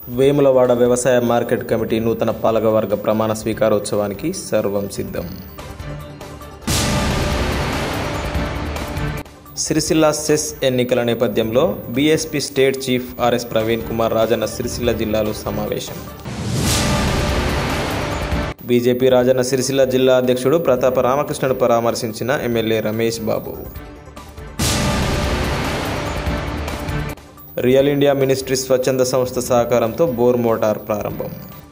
వేములవాడ వ్యవసాయ market committee నూతన పాలకవర్గ ప్రమాణ స్వీకారోత్సవానికి సర్వం సిద్ధం. సిరిసిల్ల సెస్ ఎన్నికల నేపథ్యంలో BSP state chief RS Praveen Kumar Rajanna Sircilla జిల్లాలో సమావేశం. బీజేపీ రాజన్న సిరిసిల్ల జిల్లా అధ్యక్షుడు ప్రతాప రామకృష్ణను పరామర్శించిన MLA Ramesh Babu. Real India ministry స్వచ్ఛంద సంస్థ సహకారంతో బోర్ మోటార్ ప్రారంభం.